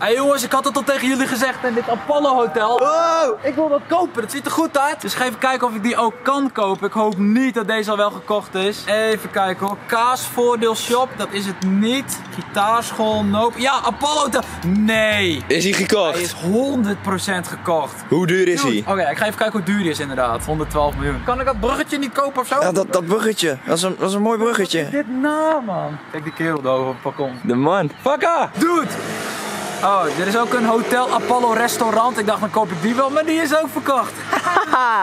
Hey jongens, ik had het al tegen jullie gezegd in dit Apollo Hotel. Oh! Ik wil dat kopen, dat ziet er goed uit. Dus ga even kijken of ik die ook kan kopen. Ik hoop niet dat deze al wel gekocht is. Even kijken hoor. Kaasvoordeel shop, dat is het niet. Gitaarschool, nope. Ja, Apollo Hotel. Nee. Is hij gekocht? Hij is 100% gekocht. Hoe duur is hij? Oké, ik ga even kijken hoe duur die is inderdaad. 112 miljoen. Kan ik dat bruggetje niet kopen of zo? Ja, dat bruggetje. Dat is een mooi bruggetje. Dit nou man. Kijk die kerel daar op het balkon. De man. Fakka! Dude! Oh, dit is ook een Hotel Apollo restaurant. Ik dacht dan koop ik die wel, maar die is ook verkocht.